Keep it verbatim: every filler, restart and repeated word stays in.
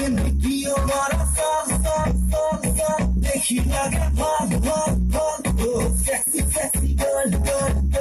making video but I fall, fall, fall, fall. Make you like a pop, pop, pop. Oh, sexy, sexy girl, girl.